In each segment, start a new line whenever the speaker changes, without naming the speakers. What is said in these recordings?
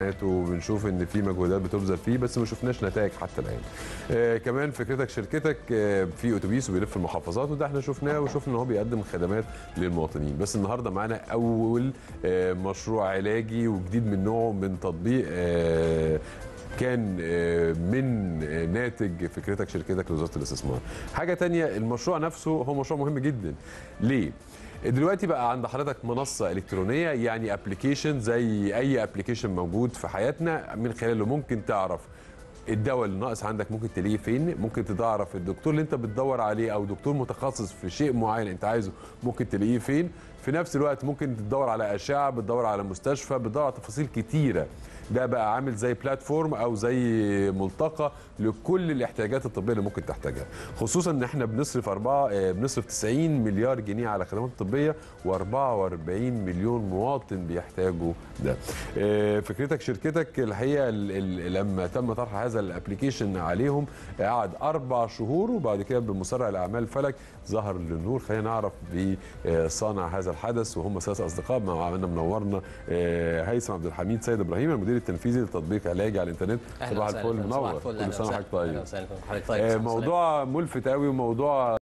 وبنشوف ان في مجهودات بتبذل فيه بس ما شفناش نتائج حتى الان. كمان فكرتك شركتك في اتوبيس وبيلف المحافظات وده احنا شفناه وشفنا ان هو بيقدم خدمات للمواطنين. بس النهارده معانا اول مشروع علاجي وجديد من نوعه من تطبيق كان من ناتج فكرتك شركتك لوزاره الاستثمار. حاجه تانية، المشروع نفسه هو مشروع مهم جدا. ليه؟ دلوقتي بقى عند حضرتك منصه الكترونيه، يعني ابلكيشن زي اي ابلكيشن موجود في حياتنا، من خلاله ممكن تعرف الدواء اللي ناقص عندك ممكن تلاقيه فين، ممكن تعرف الدكتور اللي انت بتدور عليه او دكتور متخصص في شيء معين انت عايزه ممكن تلاقيه فين. في نفس الوقت ممكن تدور على اشعه، بتدور على مستشفى، بتدور على تفاصيل كتيره. ده بقى عامل زي بلاتفورم او زي ملتقى لكل الاحتياجات الطبيه اللي ممكن تحتاجها، خصوصا ان احنا بنصرف 90 مليار جنيه على خدمات طبيه و44 مليون مواطن بيحتاجوا ده. فكرتك شركتك الحقيقه لما تم طرح هذا الابلكيشن عليهم قعد 4 شهور وبعد كده بمسرع الاعمال فلك ظهر للنور. خلينا نعرف بصانع هذا الحدث وهم 3 اصدقاء. معانا منورنا هيثم عبد الحميد سيد ابراهيم المدير التنفيذي لتطبيق علاجي على الانترنت.
صباح
الفل، منور. كل سنه وحضرتك طيب. موضوع ملفت قوي وموضوع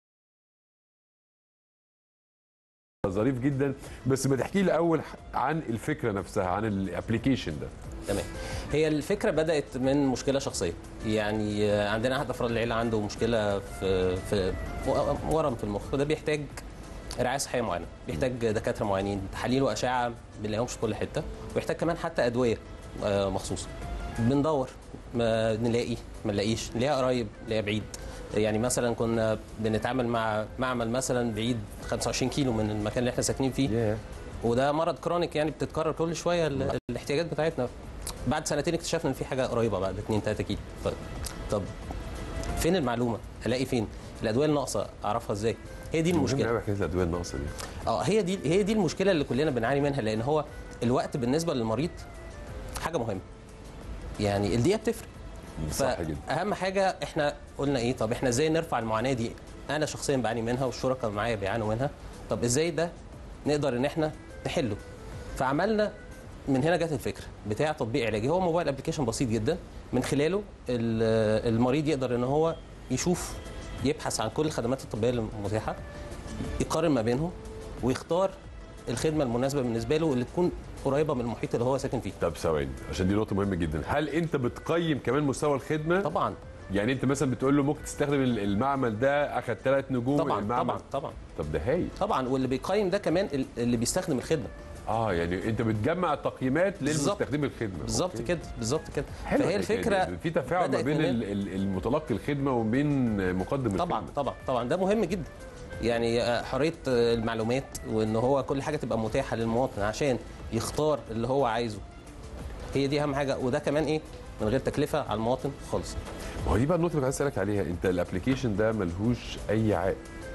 ظريف جدا، بس ما تحكي لي الاول عن الفكره نفسها، عن الابلكيشن ده.
تمام. هي الفكره بدات من مشكله شخصيه، يعني عندنا احد افراد العيله عنده مشكله في ورم في المخ، وده بيحتاج رعايه صحيه معينه، بيحتاج دكاتره معينين، تحاليل واشعه ما بنلاقيهمش في كل حته، ويحتاج كمان حتى ادويه مخصوصه. بندور ما نلاقيش، نلاقيها قريب نلاقيها بعيد. يعني مثلا كنا بنتعامل مع معمل مثلا بعيد 25 كيلو من المكان اللي احنا ساكنين فيه، وده مرض كرونيك يعني بتتكرر كل شويه الاحتياجات بتاعتنا. بعد سنتين اكتشفنا ان في حاجه قريبه بعد 2-3 كيلو. طب فين المعلومه؟ الاقي فين الادويه الناقصه؟ اعرفها ازاي؟ هي دي المشكله.
مهم الادويه الناقصه دي.
هي دي المشكله اللي كلنا بنعاني منها، لان هو الوقت بالنسبه للمريض حاجه مهمه، يعني الدقيقه بتفرق.
صح جدا.
اهم حاجه احنا قلنا ايه؟ طب احنا ازاي نرفع المعاناه دي؟ انا شخصيا بعاني منها والشركاء معايا بيعانوا منها. طب ازاي ده نقدر ان احنا نحله؟ فعملنا من هنا جت الفكره بتاع تطبيق علاجي. هو موبايل ابلكيشن بسيط جدا، من خلاله المريض يقدر ان هو يشوف، يبحث عن كل الخدمات الطبيه المتاحه، يقارن ما بينهم ويختار الخدمه المناسبه بالنسبه له اللي تكون قريبه من المحيط اللي هو ساكن فيه.
طب ثواني عشان دي نقطه مهمه جدا، هل انت بتقيم كمان مستوى الخدمه؟
طبعا.
يعني انت مثلا بتقول له ممكن تستخدم المعمل ده اخذ 3 نجوم
طبعا
المعمل.
طبعا.
طب ده هايل.
طبعا، واللي بيقيم ده كمان اللي بيستخدم الخدمه.
يعني انت بتجمع التقييمات للمستخدمين الخدمه.
بالظبط كده، بالظبط كده.
فهي الفكره في تفاعل ما بين المتلقي الخدمه وبين مقدم
طبعا
الخدمه.
طبعا ده مهم جدا، يعني حريه المعلومات وان هو كل حاجه تبقى متاحه للمواطن عشان يختار اللي هو عايزه. هي دي اهم حاجه، وده كمان ايه؟ من غير تكلفه على المواطن خالص.
ما هو دي بقى النقطه اللي عايز اسالك عليها، انت الابلكيشن ده ملهوش اي عائد؟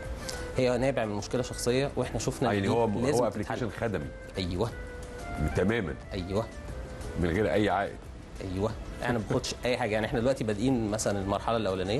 هي نابع من مشكله شخصيه واحنا شفنا
يعني هو ابلكيشن خدمي.
ايوه
تماما.
ايوه
من غير اي عائد.
ايوه احنا ما بناخدش اي حاجه. يعني احنا دلوقتي بادئين مثلا المرحله الاولانيه،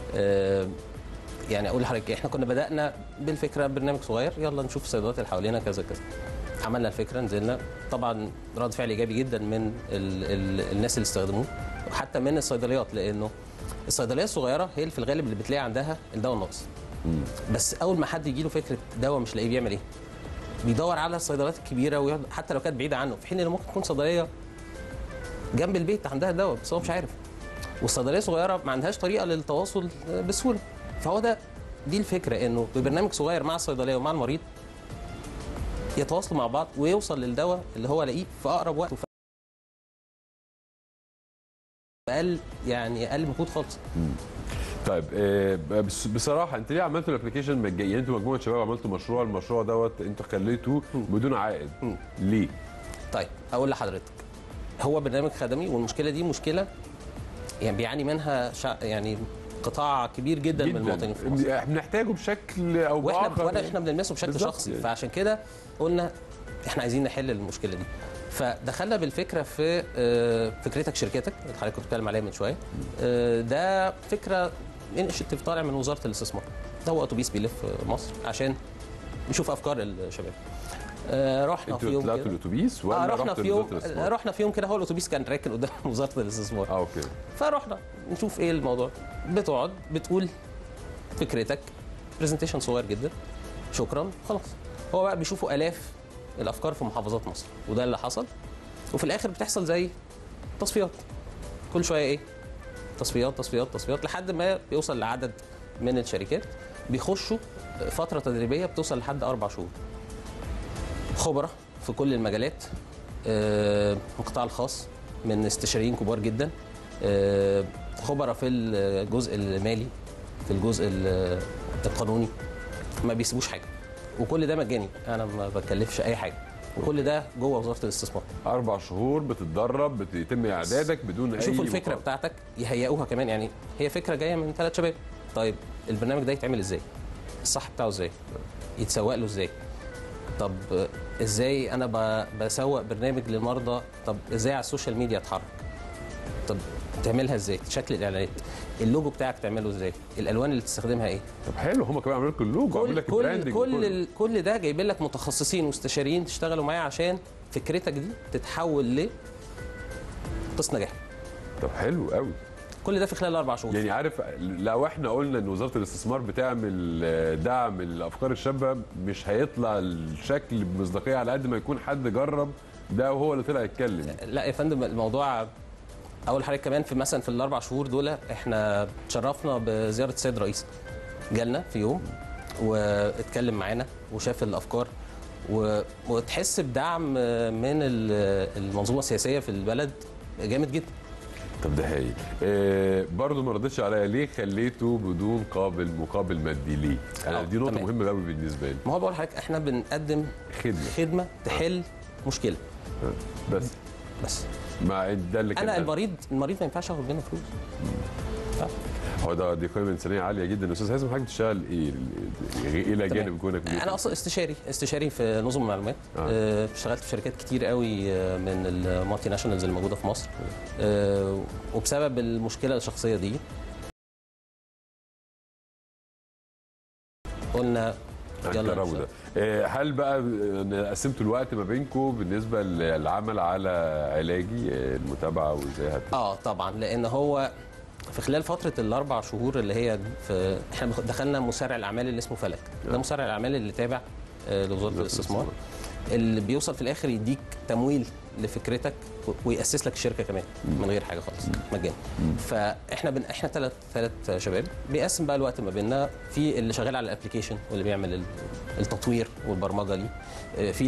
يعني اقول لحضرتك احنا كنا بدانا بالفكره برنامج صغير، يلا نشوف الصيدليات اللي حوالينا كذا كذا. عملنا الفكره، نزلنا، طبعا رد فعل ايجابي جدا من الناس اللي استخدموه وحتى من الصيدليات، لانه الصيدليه الصغيره هي اللي في الغالب اللي بتلاقي عندها الدواء الناقص. بس اول ما حد يجي له فكره دواء مش لاقيه بيعمل ايه؟ بيدور على الصيدليات الكبيره حتى لو كانت بعيده عنه، في حين ان ممكن تكون صيدليه جنب البيت عندها الدواء بس هو مش عارف. والصيدليه الصغيره ما عندهاش طريقه للتواصل بسهوله. فهو دي الفكره، انه ببرنامج صغير مع الصيدليه ومع المريض يتواصلوا مع بعض ويوصل للدواء اللي هو لاقيه في اقرب وقت وفي اقل مجهود خالص.
طيب بصراحه انت ليه عملتوا الابلكيشن مجاني؟ يعني انتوا مجموعه شباب عملتوا المشروع دوت انتوا خليتوه بدون عائد. ليه؟
طيب اقول لحضرتك، هو برنامج خدمي، والمشكله دي مشكله يعني بيعاني منها يعني قطاع كبير جدا من المواطنين في مصر.
احنا بنحتاجه بشكل او باخر،
احنا بنلمسه بشكل شخصي يعني. فعشان كده قلنا احنا عايزين نحل المشكله دي، فدخلنا بالفكره في فكرتك شركتك اللي حضرتك كنت بتتكلم عليها من شويه. ده فكره انشيتيف طالع من وزاره الاستثمار. ده هو اتوبيس بيلف مصر عشان نشوف افكار الشباب. رحنا في
انتوا
يوم
طلعتوا
كده.
الاتوبيس ولا
رحنا
رحتوا
في يوم
لوزارة الاستثمار؟
رحنا في يوم كده، هو الاتوبيس كان راكن قدام وزاره الاستثمار.
اوكي.
فرحنا نشوف ايه الموضوع. بتقعد بتقول فكرتك، برزنتيشن صغير جدا، شكرا خلاص. هو بقى بيشوفوا الاف الافكار في محافظات مصر، وده اللي حصل. وفي الاخر بتحصل زي تصفيات، كل شويه ايه، تصفيات تصفيات تصفيات، لحد ما بيوصل لعدد من الشركات بيخشوا فتره تدريبيه بتوصل لحد 4 شهور. خبراء في كل المجالات، القطاع الخاص من استشاريين كبار جدا، خبراء في الجزء المالي، في الجزء القانوني، ما بيسيبوش حاجه. وكل ده مجاني، انا ما بكلفش اي حاجه، وكل ده جوه وزاره الاستثمار.
4 شهور بتتدرب، بيتم اعدادك بدون اي
شوفوا الفكره
مقابل.
بتاعتك، يهيئوها كمان. يعني هي فكره جايه من 3 شباب. طيب البرنامج ده يتعمل ازاي؟ الصح بتاعه ازاي؟ يتسوق له ازاي؟ طب ازاي انا بسوق برنامج للمرضى؟ طب ازاي على السوشيال ميديا اتحرك؟ طب تعملها ازاي؟ شكل الاعلانات، اللوجو بتاعك تعمله ازاي؟ الالوان اللي تستخدمها ايه؟
طب حلو، هم كمان عملوا لكم اللوجو، عملوا لك البراندنج
كل ده جايبين لك متخصصين واستشاريين تشتغلوا معايا عشان فكرتك دي تتحول لقصه نجاح.
طب حلو قوي.
كل ده في خلال 4 شهور.
يعني عارف، لو احنا قلنا ان وزاره الاستثمار بتعمل دعم الافكار الشابه، مش هيطلع الشكل بمصداقيه على قد ما يكون حد جرب ده وهو اللي طلع يتكلم.
لا يا فندم، الموضوع اول حاجه كمان في مثلا في ال4 شهور دول احنا تشرفنا بزياره السيد الرئيس. جالنا في يوم واتكلم معانا وشاف الافكار وتحس بدعم من المنظومه السياسيه في البلد جامد جدا.
طب ده هايل. برضه ما ردتش عليا ليه خليته بدون مقابل مادي ليه؟ انا دي نقطه
تمام.
مهمه قوي بالنسبه لي.
ما هو بقول لحضرتك احنا بنقدم خدمه تحل مشكله بس.
مع ده اللي كان
انا المريض ما ينفعش اخد منه فلوس.
هو دي قيمه انسانيه عاليه جدا. استاذ حازم، حضرتك بتشتغل ايه الى جانب كونك
انا اصلا استشاري في نظم المعلومات. اشتغلت في شركات كتير قوي من المالتي ناشونالز اللي موجوده في مصر. وبسبب المشكله الشخصيه دي قلنا
هنجربوا ده. هل بقى قسمتوا الوقت ما بينكم بالنسبه للعمل على علاجي المتابعه وازاي
طبعا، لان هو في خلال فتره ال4 شهور اللي هي احنا دخلنا مسارع الاعمال اللي اسمه فلك. ده مسارع الاعمال اللي تابع لوزاره الاستثمار، اللي بيوصل في الاخر يديك تمويل لفكرتك ويأسس لك الشركه كمان من غير حاجه خالص، مجاني. فاحنا احنا ثلاث شباب بيقسم بقى الوقت ما بيننا، في اللي شغال على الابلكيشن واللي بيعمل التطوير والبرمجه ليه، في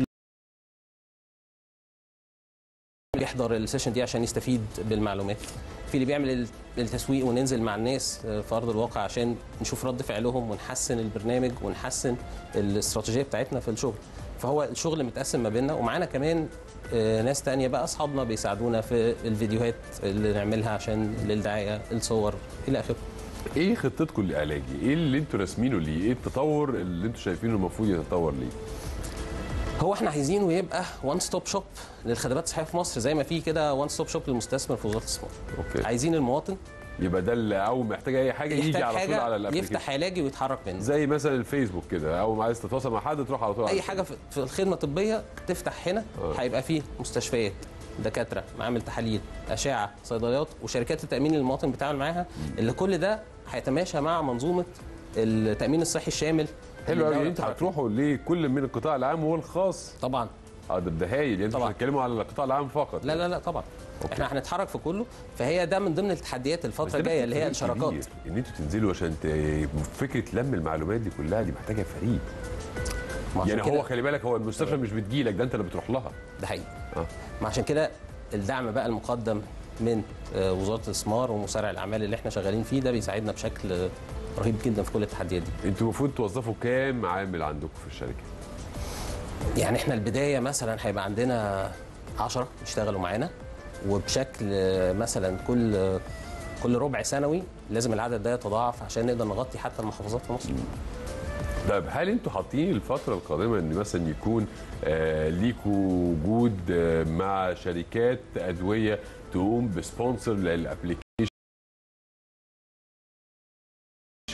بيحضر السيشن دي عشان يستفيد بالمعلومات، في اللي بيعمل التسويق وننزل مع الناس في ارض الواقع عشان نشوف رد فعلهم ونحسن البرنامج ونحسن الاستراتيجيه بتاعتنا في الشغل. فهو الشغل متقسم ما بيننا، ومعانا كمان ناس تانية بقى اصحابنا بيساعدونا في الفيديوهات اللي نعملها عشان للدعايه، الصور الى اخره.
ايه خطتكم للعلاجي؟ ايه اللي انتوا راسمينه ليه؟ ايه التطور اللي انتوا شايفينه المفروض يتطور ليه؟
هو احنا عايزينه يبقى وان ستوب شوب للخدمات الصحيه في مصر، زي ما في كده وان ستوب شوب للمستثمر في وزاره الاستثمار. عايزين المواطن
يبقى ده اللي اول ما يحتاج اي حاجه يجي على طول على الابلكيشن،
يفتح علاجي ويتحرك منه،
زي مثلا الفيسبوك كده، اول ما عايز تتواصل مع حد تروح على طول
اي حاجه في الخدمه الطبيه تفتح هنا. هيبقى فيه مستشفيات، دكاتره، معامل تحاليل، اشعه، صيدليات، وشركات التامين اللي المواطن بيتعامل معاها، اللي كل ده هيتماشى مع منظومه التامين الصحي الشامل.
حلو قوي. انتوا هتروحوا لكل من القطاع العام والخاص
طبعا.
ده هايل. يعني انتوا مش هتتكلموا على القطاع العام فقط؟
لا طبعا. احنا هنتحرك في كله. فهي ده من ضمن التحديات الفتره الجايه اللي هي الشراكات.
ان انتوا تنزلوا عشان فكره لم المعلومات دي كلها دي محتاجه فريق. يعني هو خلي بالك، هو المستشفى مش بتجيلك، ده انت اللي بتروح لها.
ده حقيقي. ما عشان كده الدعم بقى المقدم من وزاره الاستثمار ومسارع الاعمال اللي احنا شغالين فيه ده بيساعدنا بشكل رهيب جدا في كل التحديات دي.
انتوا المفروض توظفوا كام عامل عندكم في الشركه؟
يعني احنا البدايه مثلا هيبقى عندنا 10 يشتغلوا معانا، وبشكل مثلا كل ربع سنوي لازم العدد ده يتضاعف عشان نقدر نغطي حتى المحافظات في مصر.
طيب هل انتوا حاطين الفتره القادمه ان مثلا يكون ليكوا وجود مع شركات ادويه تقوم بسبونسر للابلكيشن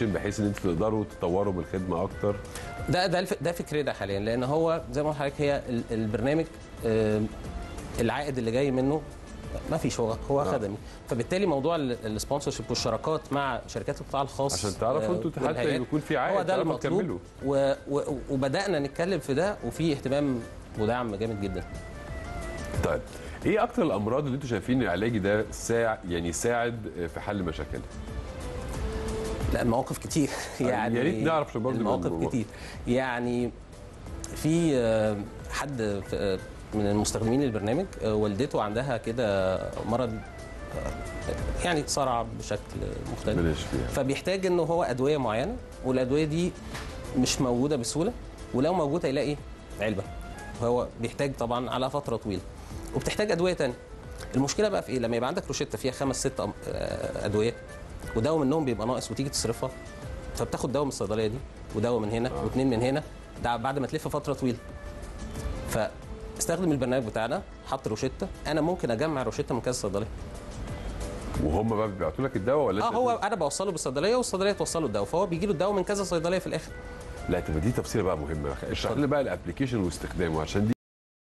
ابلكيشن بحيث ان انتوا تقدروا تطوروا من الخدمه اكتر؟
ده فكرنا حاليا، لان هو زي ما قلت لحضرتك هي البرنامج العائد اللي جاي منه ما فيش، هو خدمي. فبالتالي موضوع السبونسرشيب والشراكات مع شركات القطاع الخاص
عشان تعرفوا انتوا حتى يكون في عائد
هو ده المطلوب. وبدانا نتكلم في ده، وفي اهتمام ودعم جامد جدا.
طيب ايه اكتر الامراض اللي انتوا شايفين العلاجي ده يساعد في حل مشاكلها؟
لا المواقف كتير يعني
يا ريت نعرف
المواقف كتير. يعني في حد من المستخدمين البرنامج والدته عندها كده مرض يعني صرع بشكل مختلف، فبيحتاج انه هو ادويه معينه، والادويه دي مش موجوده بسهوله، ولو موجوده يلاقي علبه، فهو بيحتاج طبعا على فتره طويله، وبتحتاج ادويه ثانيه. المشكله بقى في ايه؟ لما يبقى عندك روشته فيها 5 6 ادويه، ودواء منهم بيبقى ناقص وتيجي تصرفها، فبتاخد دواء من الصيدليه دي ودواء من هنا واثنين من هنا، ده بعد ما تلف فتره طويله. فاستخدم البرنامج بتاعنا، حط روشته، انا ممكن اجمع روشته من كذا صيدليه.
وهم بقى بيبعتوا لك الدواء ولا
هو انا بوصله بالصيدليه والصيدليه توصله الدواء، فهو بيجي له الدواء من كذا صيدليه في الاخر.
لا طب دي تفصيله بقى مهمه، اشرح لنا بقى الابلكيشن واستخدامه عشان دي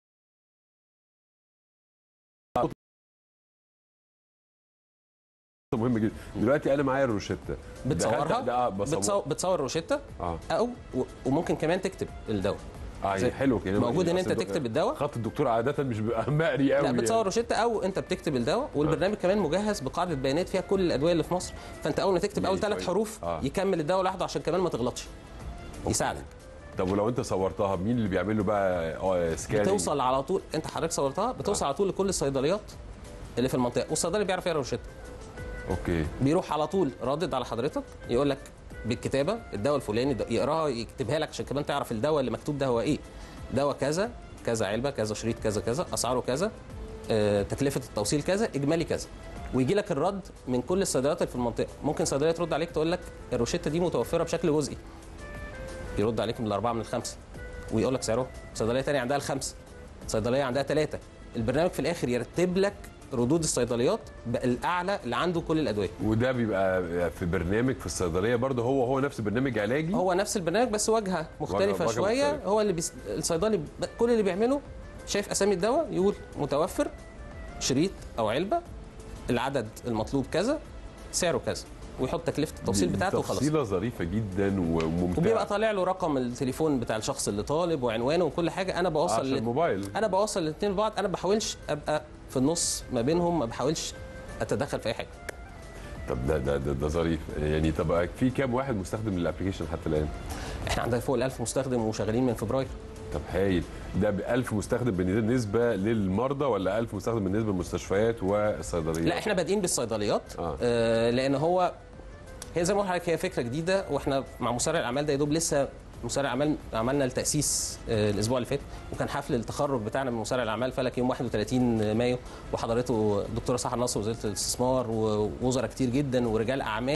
مهم جدا. دلوقتي انا معايا الروشته،
بتصورها، بتصور الروشته او وممكن كمان تكتب الدواء.
حلو كده،
موجود ان انت تكتب الدواء.
خط الدكتور عاده مش بيبقى مقري قوي،
لا بتصور روشته او انت بتكتب الدواء، والبرنامج كمان مجهز بقاعده بيانات فيها كل الادويه اللي في مصر، فانت اول ما تكتب اول 3 حروف يكمل الدواء لوحده عشان كمان ما تغلطش، يساعدك.
طب ولو انت صورتها مين اللي بيعمل له بقى سكاننج؟
بتوصل على طول، انت حضرتك صورتها بتوصل على طول لكل الصيدليات اللي في المنطقه، والصيدلي بيعرف يقرا روشته.
اوكي،
بيروح على طول رادد على حضرتك، يقول لك بالكتابه الدواء الفلاني، يقراها يكتبها لك عشان كمان تعرف الدواء اللي مكتوب ده هو ايه. دواء كذا كذا علبه كذا شريط كذا كذا، اسعاره كذا، تكلفه التوصيل كذا، اجمالي كذا، ويجي لك الرد من كل الصيدليات اللي في المنطقه. ممكن صيدليه ترد عليك تقول لك الروشته دي متوفره بشكل جزئي، يرد عليك من ال4 من ال5 ويقول لك سعره. صيدليه ثانيه عندها ال5، صيدليه عندها 3. البرنامج في الاخر يرتب لك ردود الصيدليات الاعلى اللي عنده كل الادويه.
وده بيبقى في برنامج في الصيدليه برضه، هو نفس برنامج علاجي،
هو نفس البرنامج بس واجهه مختلفه شويه. مختلف. هو اللي الصيدلي كل اللي بيعمله شايف اسامي الدواء، يقول متوفر شريط او علبه، العدد المطلوب كذا، سعره كذا، ويحط تكلفه التوصيل بتاعته وخلاص.
تفصيله ظريفه جدا وممتعه،
وبيبقى طالع له رقم التليفون بتاع الشخص اللي طالب وعنوانه وكل حاجه. انا بوصل
الموبايل،
انا بوصل الاثنين لبعض، انا ما بحاولش ابقى في النص ما بينهم، ما بحاولش اتدخل في اي حاجه.
طب ده ظريف يعني. طب في كام واحد مستخدم للابلكيشن حتى الان؟
احنا عندنا فوق ال1000 مستخدم وشغالين من فبراير.
طب هايل. ده ب 1000 مستخدم بالنسبه للمرضى ولا 1000 مستخدم بالنسبه للمستشفيات والصيدليات؟
لا احنا بادئين بالصيدليات. لان هي زي ما قلت لحضرتك هي فكره جديده، واحنا مع مسرع الاعمال ده يا دوب لسه مسرع الاعمال عملنا التاسيس الاسبوع اللي فات، وكان حفل التخرج بتاعنا من مسرع الاعمال فلك يوم 31 مايو، وحضرته الدكتوره سحر نصر وزيره الاستثمار ووزراء كتير جدا ورجال اعمال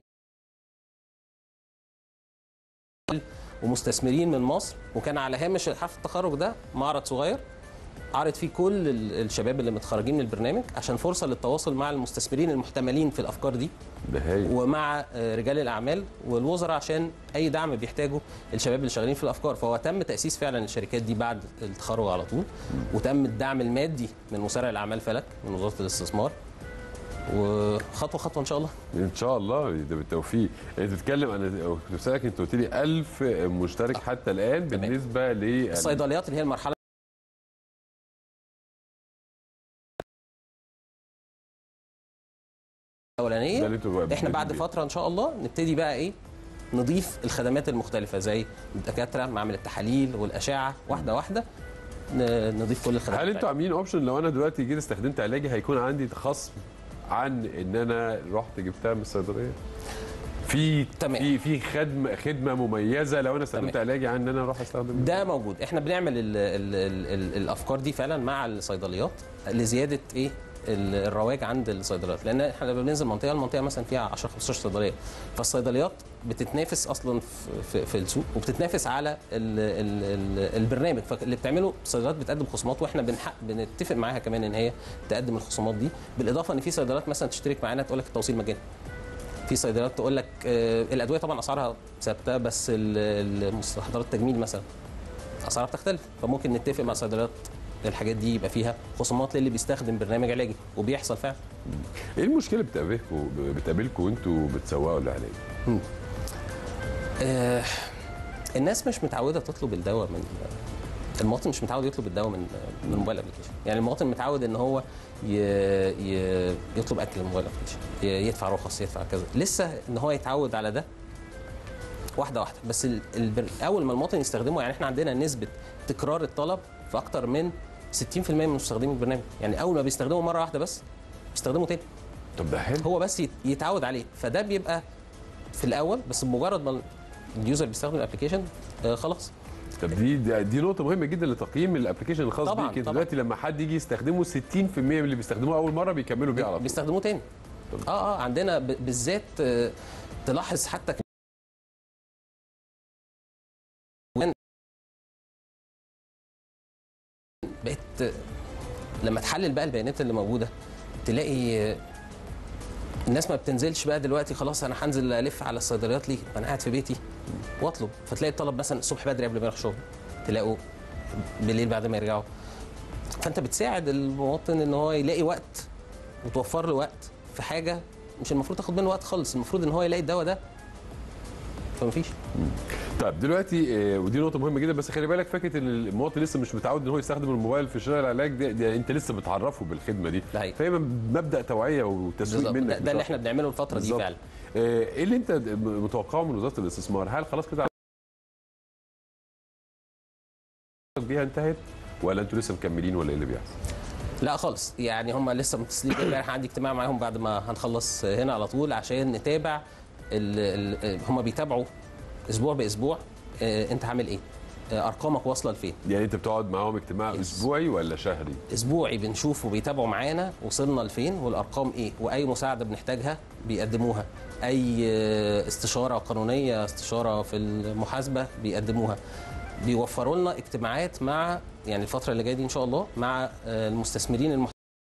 ومستثمرين من مصر. وكان على هامش حفل التخرج ده معرض صغير عرض فيه كل الشباب اللي متخرجين من البرنامج، عشان فرصه للتواصل مع المستثمرين المحتملين في الافكار دي ومع رجال الاعمال والوزراء، عشان اي دعم بيحتاجه الشباب اللي شغالين في الافكار. فهو تم تاسيس فعلا الشركات دي بعد التخرج على طول، وتم الدعم المادي من مسرع الاعمال فلك من وزاره الاستثمار، وخطوه خطوه ان شاء الله.
ان شاء الله ده بالتوفيق. انت بتتكلم، انا كنت بسالك، انت قلت لي 1000 مشترك حتى الان بالنسبه
للصيدليات اللي هي المرحله الاولانيه. احنا بعد فتره ان شاء الله نبتدي بقى ايه، نضيف الخدمات المختلفه زي الدكاتره، معمل التحاليل والاشعه، واحده واحده نضيف كل الخدمات.
هل انتوا عاملين اوبشن لو انا دلوقتي جيت استخدمت علاجي هيكون عندي خصم عن ان انا رحت جبتها من الصيدليه؟ في خدمه مميزه لو انا استخدمت علاجي عن ان انا اروح استخدم
ده موجود. احنا بنعمل الافكار دي فعلا مع الصيدليات لزياده ايه الرواج عند الصيدليات، لان احنا لما بننزل المنطقه مثلا فيها 10 15 صيدليه، فالصيدليات بتتنافس اصلا في السوق، وبتتنافس على البرنامج. فاللي بتعمله الصيدليات بتقدم خصومات، واحنا بنتفق معاها كمان ان هي تقدم الخصومات دي، بالاضافه ان في صيدليات مثلا تشترك معانا تقول لك التوصيل مجاني. في صيدليات تقول لك الادويه طبعا اسعارها ثابته، بس مستحضرات التجميل مثلا اسعارها بتختلف، فممكن نتفق مع صيدليات الحاجات دي يبقى فيها خصومات للي بيستخدم برنامج علاجي، وبيحصل فعلا.
ايه المشكله بتقابلكم وانتوا بتسوقوا العلاج؟
الناس مش متعوده تطلب الدواء من المواطن، مش متعود يطلب الدواء من الموبايل ابلكيشن. يعني المواطن متعود ان هو يطلب اكل من الموبايل ابلكيشن، يدفع رخص، يدفع كذا، لسه ان هو يتعود على ده واحده واحده. بس اول ما المواطن يستخدمه، يعني احنا عندنا نسبه تكرار الطلب في اكتر من 60% من مستخدمي البرنامج. يعني اول ما بيستخدمه مره واحده بس بيستخدمه تاني.
طب ده حلو،
هو بس يتعود عليه، فده بيبقى في الاول. بس بمجرد ما اليوزر بيستخدم الابلكيشن خلاص.
طب دي نقطة مهمة جدا لتقييم الابلكيشن الخاص بيك. دلوقتي لما حد يجي يستخدمه 60% من اللي بيستخدموه أول مرة بيكملوا بيه على طول.
بيستخدموه تاني. عندنا بالذات تلاحظ حتى بقيت لما تحلل بقى البيانات اللي موجودة تلاقي الناس ما بتنزلش بقى دلوقتي. خلاص انا هنزل الف على الصيدليات ليه؟ انا قاعد في بيتي واطلب. فتلاقي الطلب مثلا الصبح بدري قبل ما يروح شغل، تلاقوا بالليل بعد ما يرجعوا. فانت بتساعد المواطن ان هو يلاقي وقت وتوفر له وقت في حاجه مش المفروض تاخد منه وقت خالص. المفروض ان هو يلاقي الدواء ده، فمفيش.
طيب دلوقتي ودي نقطة مهمة جدا، بس خلي بالك فكرة ان المواطن لسه مش متعود ان هو يستخدم الموبايل في شراء العلاج، دي انت لسه بتعرفه بالخدمة دي. فهي مبدأ توعية وتسويق منك.
ده اللي احنا بنعمله الفترة دي فعلا.
ايه اللي انت متوقعه من وزارة الاستثمار؟ هل خلاص كده بيها انتهت، ولا انتوا لسه مكملين، ولا ايه اللي بيحصل؟
لا خالص، يعني هم لسه متصلين بيا. انا عندي اجتماع معاهم بعد ما هنخلص هنا على طول عشان نتابع. هم بيتابعوا اسبوع باسبوع انت عامل ايه، ارقامك واصله لفين.
يعني انت بتقعد معاهم اجتماع اسبوعي ولا شهري؟
اسبوعي، بنشوفه بيتابعوا معانا وصلنا لفين والارقام ايه، واي مساعده بنحتاجها بيقدموها، اي استشاره قانونيه، استشاره في المحاسبه بيقدموها. بيوفروا لنا اجتماعات مع، يعني الفتره اللي جايه دي ان شاء الله، مع المستثمرين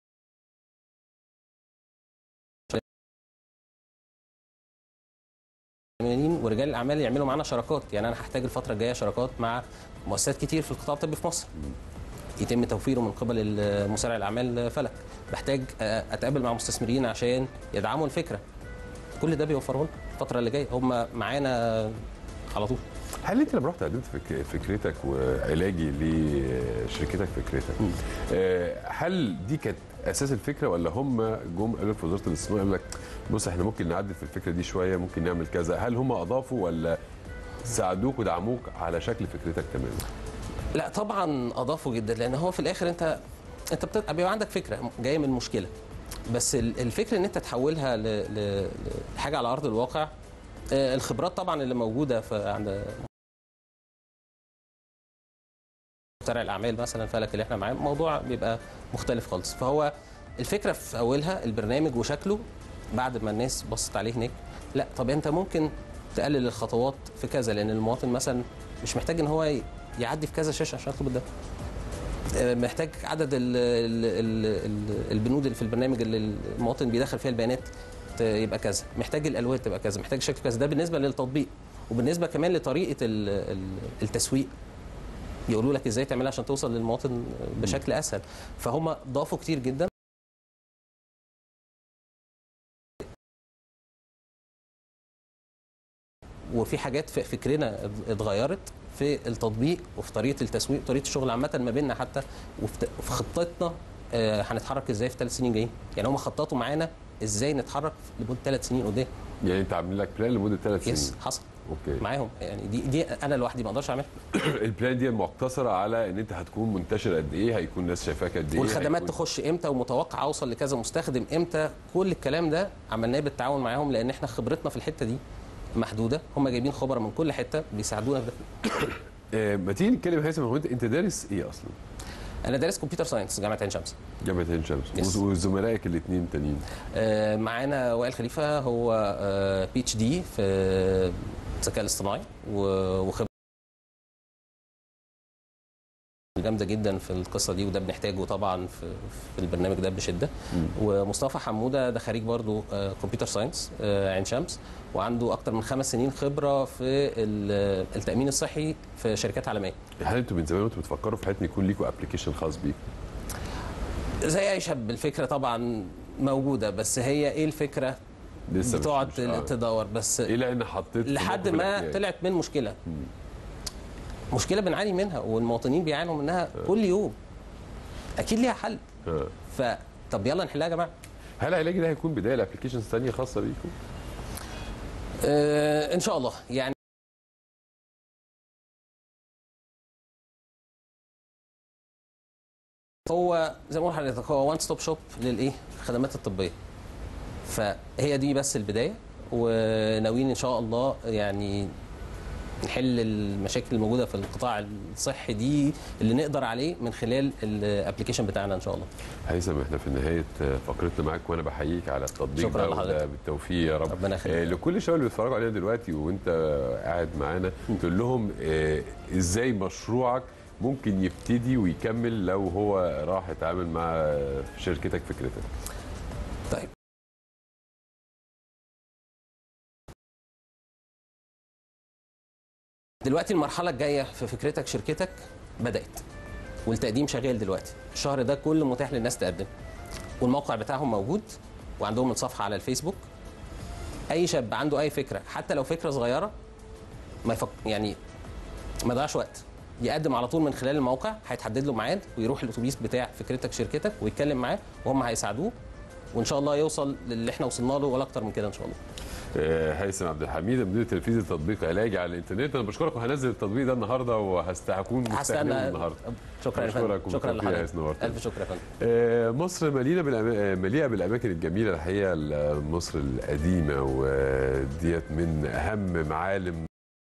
ورجال الاعمال يعملوا معانا شراكات. يعني انا هحتاج الفتره الجايه شراكات مع مؤسسات كتير في القطاع الطبي في مصر يتم توفيره من قبل مسارع الاعمال فلك. بحتاج اتقابل مع مستثمرين عشان يدعموا الفكره. كل ده بيوفره لنا الفتره اللي جايه، هم معانا على طول.
هل انت لما رحت قدمت فكرتك وعلاجي لشركتك فكرتك، هل دي كانت اساس الفكره، ولا هم جم قالوا في وزاره الاستثمار قالوا لك بص احنا ممكن نعدل في الفكره دي شويه، ممكن نعمل كذا؟ هل هم اضافوا ولا ساعدوك ودعموك على شكل فكرتك تماما؟
لا طبعا اضافوا جدا، لان هو في الاخر انت بيبقى عندك فكره جايه من مشكله، بس الفكره ان انت تحولها لحاجه على ارض الواقع. الخبرات طبعا اللي موجوده عند مسارع الاعمال مثلا فلك اللي احنا معاه، الموضوع بيبقى مختلف خالص. فهو الفكره في اولها البرنامج وشكله، بعد ما الناس بصت عليه هناك، لا طب انت ممكن تقلل الخطوات في كذا، لان المواطن مثلا مش محتاج ان هو يعدي في كذا شاشه عشان يطلب الدواء. محتاج عدد البنود اللي في البرنامج اللي المواطن بيدخل فيها البيانات يبقى كذا، محتاج الالوان تبقى كذا، محتاج شكل كذا. ده بالنسبه للتطبيق، وبالنسبه كمان لطريقه التسويق، يقولوا لك ازاي تعملها عشان توصل للمواطن بشكل اسهل. فهم ضافوا كتير جدا. وفي حاجات في فكرنا اتغيرت في التطبيق وفي طريقه التسويق وطريقه الشغل عامه ما بيننا حتى، وفي خطتنا هنتحرك ازاي في 3 سنين جايين. يعني هم خططوا معانا ازاي نتحرك لمده 3 سنين قدام.
يعني انت عامل لك بلان لمده 3 سنين؟
يس، حصل.
اوكي.
معاهم، يعني دي انا لوحدي ما اقدرش اعملها.
البلان دي مقتصره على ان انت هتكون منتشر قد ايه، هيكون الناس شايفاك قد ايه،
والخدمات تخش امتى، ومتوقع اوصل لكذا مستخدم امتى. كل الكلام ده عملناه بالتعاون معاهم، لان احنا خبرتنا في الحته دي محدوده. هم جايبين خبراء من كل حته بيساعدونا في
ده. ما تيجي نتكلم يا هيثم، هو انت دارس ايه اصلا؟
انا دارس كمبيوتر ساينس جامعه عين شمس.
جامعه عين شمس. وزملائك الاثنين تانيين؟
معانا وائل خليفه، هو PhD في الذكاء الاصطناعي وخبره جامده جدا في القصه دي، وده بنحتاجه طبعا في البرنامج ده بشده. ومصطفى حموده ده خريج برضو كمبيوتر ساينس عين شمس، وعنده اكتر من 5 سنين خبره في التامين الصحي في شركات عالميه.
هل انتوا من زمان وانتوا بتفكروا في حته ان يكون ليكوا ابلكيشن خاص بيكم؟
زي اي شاب الفكره طبعا موجوده، بس هي ايه الفكره
لسه
بتقعد
مش
تدور بس
الى ان حطيت
لحد ما طلعت من مشكله. مشكله بنعاني منها والمواطنين بيعانوا منها كل يوم، اكيد ليها حل. طب يلا نحلها يا جماعه.
هل علاجي ده هيكون بدايه لابلكيشنز ثانيه خاصه بيكم؟
ان شاء الله. يعني هو زي ما قلت لحضرتك هو وان ستوب شوب للايه؟ الخدمات الطبيه. فهي دي بس البدايه، وناويين ان شاء الله يعني نحل المشاكل الموجوده في القطاع الصحي دي اللي نقدر عليه من خلال الابلكيشن بتاعنا ان شاء الله.
هيثم، احنا في نهايه فقرتنا معاك وانا بحييك على التطبيق
شكرا
ده
لحضرتك.
بالتوفيق يا رب.
ربنا يخليك.
لكل الشباب اللي بيتفرجوا علينا دلوقتي وانت قاعد معانا تقول لهم ازاي مشروعك ممكن يبتدي ويكمل لو هو راح يتعامل مع شركتك فكرتك.
طيب دلوقتي المرحله الجايه في فكرتك شركتك بدات، والتقديم شغال دلوقتي. الشهر ده كله متاح للناس تقدم، والموقع بتاعهم موجود، وعندهم الصفحه على الفيسبوك. اي شاب عنده اي فكره حتى لو فكره صغيره ما يعني ما يضيعش وقت، يقدم على طول من خلال الموقع. هيتحدد له ميعاد ويروح الاتوبيس بتاع فكرتك شركتك ويتكلم معاه وهم هيساعدوه، وان شاء الله يوصل للي احنا وصلنا له ولا اكتر من كده ان شاء الله.
هيثم عبد الحميد، مدير التنفيذي لتطبيق علاجي على الانترنت. انا بشكرك، وهنزل التطبيق ده النهارده وهكون مستخدمه النهارده.
شكرا يا فندم. شكرا لحضرتك. الف شكر يا
فندم. مصر مليئه بالاماكن الجميله الحقيقه، مصر القديمه وديت من اهم معالم